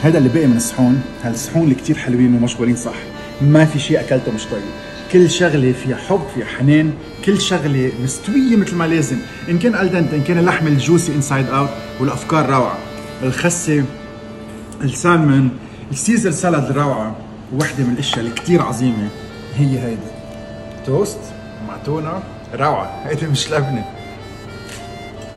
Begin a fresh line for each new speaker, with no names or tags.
هذا اللي بقي من الصحون، هالصحون اللي كتير حلوين ومشغولين صح. ما في شيء اكلته مش طيب، كل شغله فيها حب فيها حنان، كل شغله مستويه مثل ما لازم، ان كان الدنت ان كان اللحم الجوسي انسايد اوت، والافكار روعه. الخسه، السالمون، السيزر سالاد روعه. وحده من الاشياء اللي كتير عظيمه هي هيدي توست مع تونه روعه. هيدي مش لبنه.